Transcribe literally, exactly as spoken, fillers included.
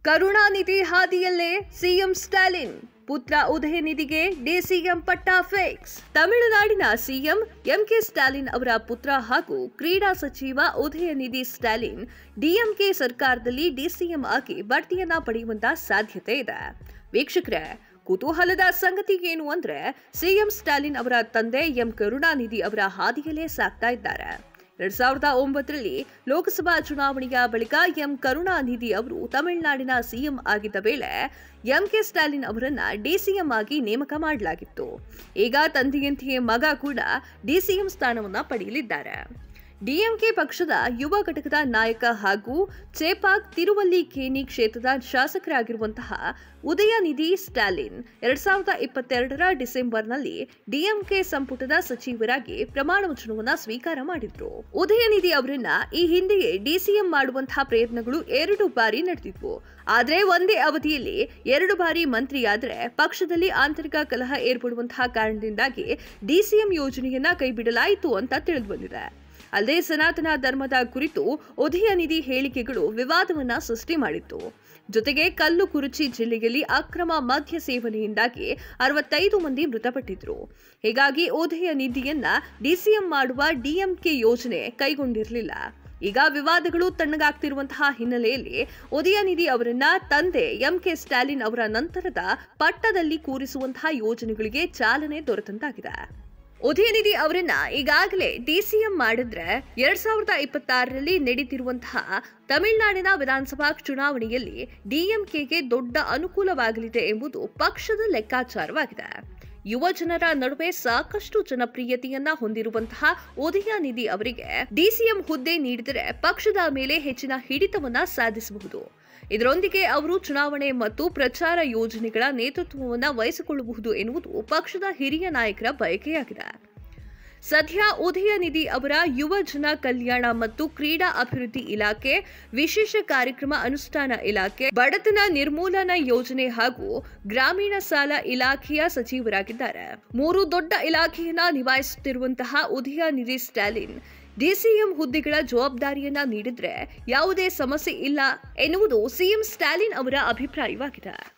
Karunanidhi ಹಾದಿಯಲ್ಲೇ CM Stalin, ಪುತ್ರ ಉದಯನಿಧಿಗೆ DCM ಪಟ್ಟ ಫಿಕ್ಸ್. ತಮಿಳುನಾಡಿನ ಸಿಎಂ ಎಂಕೆ ಸ್ಟಾಲಿನ್ ಅವರ ಪುತ್ರ ಹಾಗೂ ಕ್ರೀಡಾ ಸಚಿವ ಉದಯನಿಧಿ ಸ್ಟಾಲಿನ್ ಡಿಎಂಕೆ ಸರ್ಕಾರದಲ್ಲಿ ಡಿಸಿಎಂ ಆಗಿ ಬಡ್ತಿಯನ್ನ ಪಡೆಯುವಂತ ಸಾಧ್ಯತೆ ಇದೆ. ವೀಕ್ಷಕರೇ, ಕುತೂಹಲದ ಸಂಗತಿ ಏನು ಅಂದ್ರೆ ಸಿಎಂ ಸ್ಟಾಲಿನ್ ಅವರ ತಂದೆ ಎಂ ಕರುಣಾನಿಧಿ ಅವರ ಹಾದಿಯಲ್ಲೇ ಸಾಗ್ತಾ ಇದ್ದಾರೆ. ಎರಡ್ ಸಾವಿರದ ಒಂಬತ್ತರಲ್ಲಿ ಲೋಕಸಭಾ ಚುನಾವಣೆಯ ಬಳಿಕ ಎಂ ಕರುಣಾನಿಧಿ ಅವರು ತಮಿಳುನಾಡಿನ ಸಿಎಂ ಆಗಿದ್ದ ವೇಳೆ ಎಂಕೆ ಸ್ಟಾಲಿನ್ ಅವರನ್ನ ಡಿಸಿಎಂ ಆಗಿ ನೇಮಕ ಮಾಡಲಾಗಿತ್ತು. ಈಗ ತಂದೆಯಂತೆಯೇ ಮಗ ಕೂಡ ಡಿಸಿಎಂ ಸ್ಥಾನವನ್ನ ಪಡೆಯಲಿದ್ದಾರೆ. ಡಿಎಂಕೆ ಪಕ್ಷದ ಯುವ ಘಟಕದ ನಾಯಕ ಹಾಗೂ ಚೇಪಾಕ್ ತಿರುವಲ್ಲಿಕೇನಿ ಕ್ಷೇತ್ರದ ಶಾಸಕರಾಗಿರುವಂತಹ ಉದಯನಿಧಿ ಸ್ಟಾಲಿನ್ ಎರಡ್ ಸಾವಿರದ ಇಪ್ಪತ್ತೆರಡರ ಡಿಸೆಂಬರ್ನಲ್ಲಿ ಡಿಎಂಕೆ ಸಂಪುಟದ ಸಚಿವರಾಗಿ ಪ್ರಮಾಣ ವಚನವನ್ನ ಸ್ವೀಕಾರ ಮಾಡಿದ್ರು. ಉದಯನಿಧಿ ಅವರನ್ನ ಈ ಹಿಂದೆಯೇ ಡಿಸಿಎಂ ಮಾಡುವಂತಹ ಪ್ರಯತ್ನಗಳು ಎರಡು ಬಾರಿ ನಡೆದಿದ್ವು. ಆದ್ರೆ ಒಂದೇ ಅವಧಿಯಲ್ಲಿ ಎರಡು ಬಾರಿ ಮಂತ್ರಿಯಾದ್ರೆ ಪಕ್ಷದಲ್ಲಿ ಆಂತರಿಕ ಕಲಹ ಏರ್ಪಡುವಂತಹ ಕಾರಣದಿಂದಾಗಿ ಡಿಸಿಎಂ ಯೋಜನೆಯನ್ನ ಕೈಬಿಡಲಾಯಿತು ಅಂತ ತಿಳಿದು ಬಂದಿದೆ. ಅಲ್ಲದೆ ಸನಾತನ ಧರ್ಮದ ಕುರಿತು ಉದಯನಿಧಿ ಹೇಳಿಕೆಗಳು ವಿವಾದವನ್ನ ಸೃಷ್ಟಿ ಮಾಡಿತ್ತು. ಜೊತೆಗೆ ಕಲ್ಲುಕುರುಚಿ ಜಿಲ್ಲೆಯಲ್ಲಿ ಅಕ್ರಮ ಮದ್ಯ ಸೇವನೆಯಿಂದಾಗಿ ಅರವತ್ತೈದು ಮಂದಿ ಮೃತಪಟ್ಟಿದ್ರು. ಹೀಗಾಗಿ ಉದಯನಿಧಿಯನ್ನ ಡಿಸಿಎಂ ಮಾಡುವ ಡಿಎಂಕೆ ಯೋಜನೆ ಕೈಗೊಂಡಿರಲಿಲ್ಲ. ಈಗ ವಿವಾದಗಳು ತಣ್ಣಗಾಗ್ತಿರುವಂತಹ ಹಿನ್ನೆಲೆಯಲ್ಲಿ ಉದಯನಿಧಿ ಅವರನ್ನ ತಂದೆ ಎಂಕೆ ಸ್ಟಾಲಿನ್ ಅವರ ನಂತರದ ಪಟ್ಟದಲ್ಲಿ ಕೂರಿಸುವಂತಹ ಯೋಜನೆಗಳಿಗೆ ಚಾಲನೆ ದೊರೆತಂತಾಗಿದೆ. ಉದಯನಿಧಿ ಅವರನ್ನ ಈಗಾಗಲೇ ಡಿಸಿಎಂ ಮಾಡಿದ್ರೆ ಎರಡ್ ಸಾವಿರದ ಇಪ್ಪತ್ತಾರರಲ್ಲಿ ನಡೆಯುತ್ತಿರುವಂತಹ ತಮಿಳುನಾಡಿನ ವಿಧಾನಸಭಾ ಚುನಾವಣೆಯಲ್ಲಿ ಡಿಎಂಕೆಗೆ ದೊಡ್ಡ ಅನುಕೂಲವಾಗಲಿದೆ ಎಂಬುದು ಪಕ್ಷದ ಲೆಕ್ಕಾಚಾರವಾಗಿದೆ. ಯುವ ಜನರ ನಡುವೆ ಸಾಕಷ್ಟು ಜನಪ್ರಿಯತೆಯನ್ನ ಹೊಂದಿರುವಂತಹ ಉದಯನಿಧಿ ಅವರಿಗೆ ಡಿಸಿಎಂ ಹುದ್ದೆ ನೀಡಿದರೆ ಪಕ್ಷದ ಮೇಲೆ ಹೆಚ್ಚಿನ ಹಿಡಿತವನ್ನ ಸಾಧಿಸಬಹುದು. ಇದರೊಂದಿಗೆ ಅವರು ಚುನಾವಣೆ ಮತ್ತು ಪ್ರಚಾರ ಯೋಜನೆಗಳ ನೇತೃತ್ವವನ್ನು ವಹಿಸಿಕೊಳ್ಳಬಹುದು ಎನ್ನುವುದು ಪಕ್ಷದ ಹಿರಿಯ ನಾಯಕರ ಬಯಕೆಯಾಗಿದೆ. ಸದ್ಯ ಉದಯನಿಧಿ ಅವರ ಯುವ ಜನ ಕಲ್ಯಾಣ ಮತ್ತು ಕ್ರೀಡಾ ಅಭಿವೃದ್ಧಿ ಇಲಾಖೆ, ವಿಶೇಷ ಕಾರ್ಯಕ್ರಮ ಅನುಷ್ಠಾನ ಇಲಾಖೆ, ಬಡತನ ನಿರ್ಮೂಲನಾ ಯೋಜನೆ ಹಾಗೂ ಗ್ರಾಮೀಣ ಸಾಲ ಇಲಾಖೆಯ ಸಚಿವರಾಗಿದ್ದಾರೆ. ಮೂರು ದೊಡ್ಡ ಇಲಾಖೆಯನ್ನ ನಿಭಾಯಿಸುತ್ತಿರುವಂತಹ ಉದಯನಿಧಿ ಸ್ಟಾಲಿನ್ ಡಿಸಿಎಂ ಹುದ್ದೆಗಳ ಜವಾಬ್ದಾರಿಯನ್ನ ನೀಡಿದ್ರೆ ಯಾವುದೇ ಸಮಸ್ಯೆ ಇಲ್ಲ ಎನ್ನುವುದು ಸಿಎಂ ಸ್ಟಾಲಿನ್ ಅವರ ಅಭಿಪ್ರಾಯವಾಗಿದೆ.